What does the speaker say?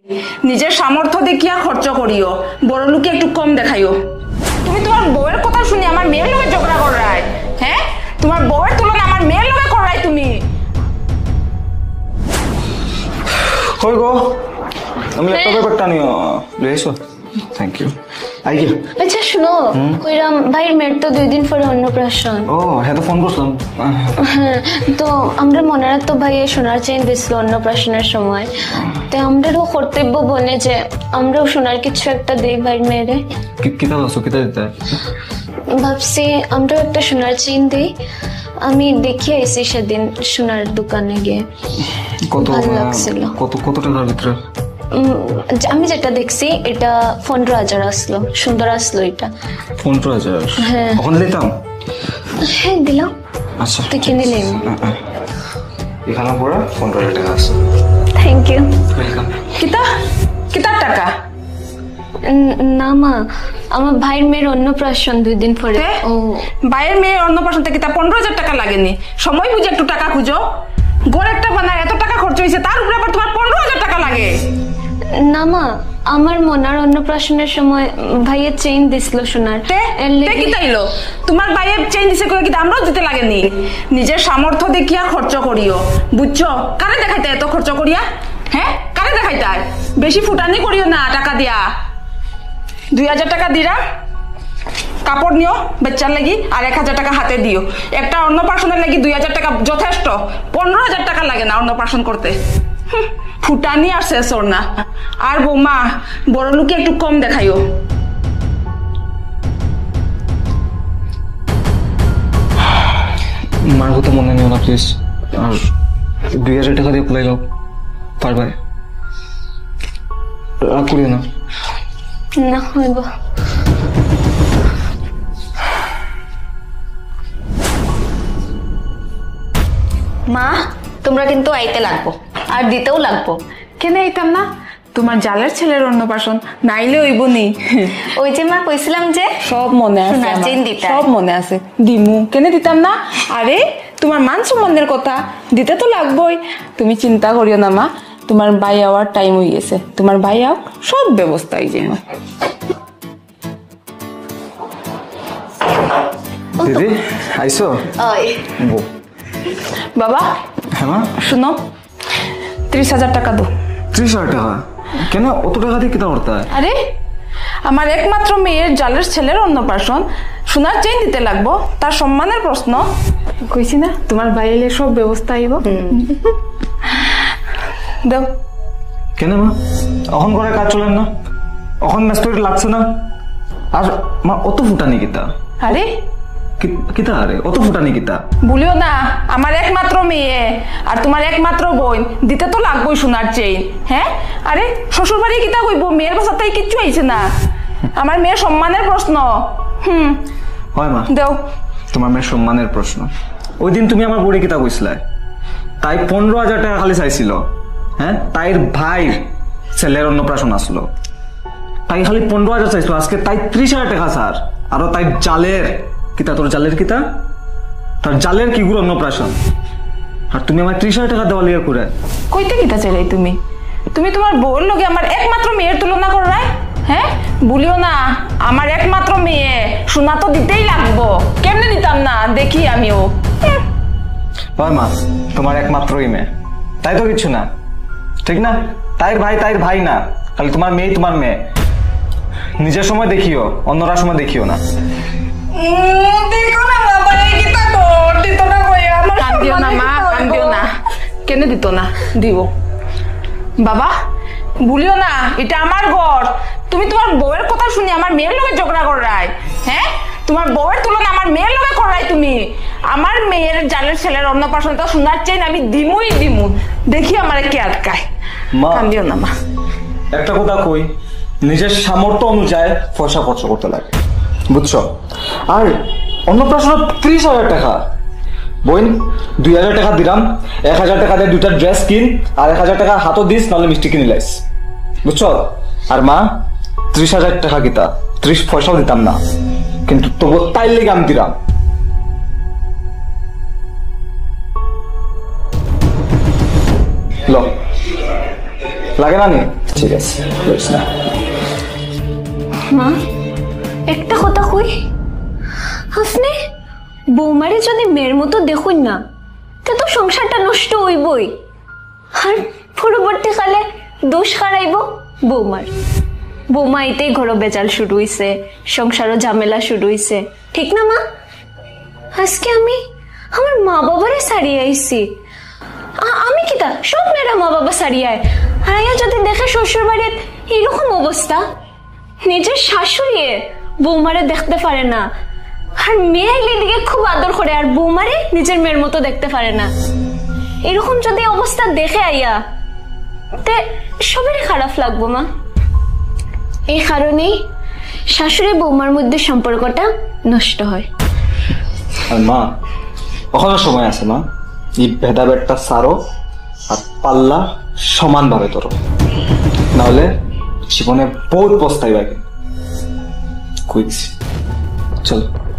নিজের সামর্থ্য দেখিয়া খরচ করিও, বড় লোকে একটু কম দেখাইও। তুমি তোমার বউয়ের কথা শুনি আমার মেয়ের লোকে ঝগড়া করাই, হ্যাঁ? তোমার বউয়ের তুলনা আমার মেয়ের লোকে করাই তুমি। কই গো, আমি ল্যাপটপে ব্যাগটা নিও লইছো। Thank you. আই গিয়ে আচ্ছা শুনো, কইরাম ভাইয়ের মেয়ের তো 2 দিন পরে অন্নপ্রাশন। ও হ্যাঁ, তো ফোন করছিলাম। হ্যাঁ, তো আমরা মনে রাখতো ভাইয়ে সোনার চেইন দিছিল অন্নপ্রাশনের সময়, তো আমরাও কর্তব্য বলে যে আমরাও সোনার কিছু একটা দেই ভাইয়ের মেয়েরে। কিতা বলছো, কিতা দিতে? ভাবছি আমরাও একটা সোনার চেইন দিই। আমি দেখে আইছি সেদিন সোনার দোকানে গিয়ে, কত ভালো লাগছিল। কত টাকার ভিতরে? আমি যেটা দেখছি এটা 15,000 আসলো, সুন্দর আসলো এটা। 15,000? হ্যাঁ। ওখানে দিতাম? হ্যাঁ দিলাম। আচ্ছা তুই কিনে নিলি? এখানে পুরো 15,000 টাকা আছে। Thank you. কিতা কিতার টাকা? না মা, আমার ভাইয়ের মেয়ের অন্নপ্রাশন 2 দিন পরে। তে? ও ভাইয়ের মেয়ের অন্নপ্রাশন থেকে তা 15,000 টাকা লাগেনি? সময় বুঝে একটু টাকা খুঁজো। গোড় একটা বানায় এত টাকা খরচ হয়েছে, তার উপরে আবার তোমার 15,000 টাকা লাগে? না মা, আমার মনার অন্নপ্রাশনের সময় ভাইয়ের চেইন দিছিল সোনার। কি তাইলো? তোমার ভাইয়ের চেইন দিছে করে কি আমরাও দিতে লাগেনি? নিজের সামর্থ্য দেখিয়া খরচ করিও, বুঝছো? কারে দেখাইতে এত খরচ করিয়া? হ্যাঁ, কারে দেখাইতে? বেশি ফুটানি করিও না টাকা দিয়া। 2,000 টাকা দিরা কাপড় নিও বেচার লাগি, আর 1,000 টাকা হাতে দিও। একটা অন্নপ্রাশনের লাগি 2,000 টাকা যথেষ্ট, 15,000 টাকা লাগে না অন্নপ্রাশন করতে। ফুটানি আর শেষ ওর না। আর বৌমা, বড় লোকে একটু কম দেখাইও। মার কথা মনে নিও না প্লিজ। আর 2,000 টাকা দিয়ে পুলাই যাও, পারবে? রাগ করিও না। না হইব। মা, তোমরা কিন্তু আইতে লাগবো আর দিতেও লাগবো। কেন আইতাম না? তোমার জালের ছেলের অন্নপ্রাশন, নাইলে হইব নি? ওই যে মা কইছিলাম যে সব মনে আছে সোনার আমার, চেইন দিতে। সব মনে আছে। দিমু, কেন দিতাম না? আরে তোমার মান সম্মানের কথা, দিতে তো লাগবোই। তুমি চিন্তা করিও না মা, তোমার ভাই আওয়ার টাইম হয়ে গেছে। তোমার ভাই আও, সব ব্যবস্থা হয়ে যাবে। দিদি আইসো? ওই বাবা হ্যাঁ মা? শুনো, 30,000 টাকা দো। 30,000 টাকা? কেন অত টাকা দিয়ে কিতা করতে হয়? আরে আমার একমাত্র মেয়ের জালের ছেলের অন্নপ্রাশন, সোনার চেইন দিতে লাগবো, তার সম্মানের প্রশ্ন। কইছি না তোমার বাইরে সব ব্যবস্থা আইব। দাও। কেন মা, অখন করে কাজ চলেন না? অখন ব্যস্ত লাগছে না? আর মা অত ফুটানি কিতা? আরে কিতা আরে অত ফুটানি কিতা? বলিও না, আমার একমাত্র মেয়ে আর তোমার একমাত্র বোন, দিতে তো লাগবোই সোনার চেইন। হ্যাঁ, আরে শ্বশুর বাড়ি কিতা কইব? মেয়ের বাসার তাই কিচ্ছু আইছে না, আমার মেয়ের সম্মানের প্রশ্ন। হয় মা, দাও। তোমার মেয়ের সম্মানের প্রশ্ন। ওই দিন তুমি আমার বড়ি কিতা কইছিলে? তাই 15,000 টাকা খালি চাইছিল। হ্যাঁ, তাইর ভাইয়ের ছেলের অন্নপ্রাশন আসলো, তাই খালি 15,000 চাইছিল। আজকে তাই 30,000 টাকা স্যার। আরো তাই জালের কিতা, তোর জালের কিতা, তার জালের কি গুলো অন্নপ্রাশন, আর তুমি আমার 30,000 টাকা দেওয়া লিয়ে করে কইতে কিতা চাইলাই তুমি? তুমি তোমার বউর লগে আমার একমাত্র মেয়ের তুলনা করাই? হ্যাঁ, বলিও না, আমার একমাত্র মেয়ে, সোনা তো দিতেই লাগবো। কেমনে দিতাম না, দেখি আমিও। হয় মা, তোমার একমাত্রই মেয়ে, তাই তো কিছু না, ঠিক না? তাইর ভাই না, খালি তোমার মেয়ে তোমার মেয়ে। নিজের সময় দেখিও, অন্যরা সময় দেখিও না। কান্দিও না মা, কান্দিও না। কেন দিত না? দিব বাবা, বলিও না, এটা আমার ঘর। তুমি তোমার বউয়ের কথা শুনি আমার মেয়ের লগে ঝগড়া করাই? হ্যাঁ, তোমার বউয়ের তুলনা আমার মেয়ের লগে করাই তুমি? আমার মেয়ের জালের ছেলের অন্নপ্রাশন তো শোনার চাই না, আমি দিমুই দিমু। দেখি আমার কে আটকায়। কান্দিও না মা। একটা কথা কই, নিজের সামর্থ্য অনুযায়ী পয়সা খরচ করতে লাগে, বুঝছো? আর অন্নপ্রাশন 30,000 টাকা, বোন 2,000 টাকা দিলাম, 1,000 টাকা দিয়ে 2টা ড্রেস কিন, আর 1,000 টাকা হাতও দিস, নাহলে মিষ্টি কিনে লাইস, বুঝছো? আর মা 30,000 টাকা কিতা 30 পয়সাও দিতাম না, কিন্তু তবু তাই লেগে আমি দিলাম। লো লাগে না নি? ঠিক আছে, বুঝছ না। মা একটা কথা কই, আপনি বৌমারে যদি মেয়ের মতো দেখুন না তো সংসারটা নষ্ট হইবই, আর পরবর্তীকালে দোষ হারাইব বৌমার। বৌমা এতেই ঘর বেজাল শুরু হইছে, সংসারও ঝামেলা শুরু হইছে, ঠিক না মা? আজকে আমি আমার মা বাবারে সারিয়ে আইছি, আমি কিতা সব মেয়েরা মা বাবা সারিয়ায়, আর আয়া যদি দেখে শ্বশুর বাড়ির এরকম অবস্থা, নিজের শাশুড়িয়ে বৌমারে দেখতে পারে না, আর মেয়ে দিকে খুব আদর করে, আর বৌমারে নিজের মেয়ের মতো দেখতে পারে না, এরকম যদি অবস্থা দেখে আইয়া তে সবারই খারাপ লাগবো মা। এই কারণেই শাশুড়ি বৌমার মধ্যে সম্পর্কটা নষ্ট হয়। আর মা, ওখানে সময় আছে মা, এই ভেদাভেদটা সারো আর পাল্লা সমানভাবে ধরো, নাহলে জীবনে বহুত পস্তাইবা। কইছি চল।